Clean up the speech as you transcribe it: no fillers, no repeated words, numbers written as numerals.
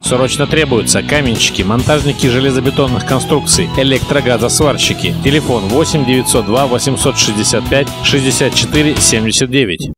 Срочно требуются каменщики, монтажники железобетонных конструкций, электрогазосварщики. Телефон 8 902 865 64 79.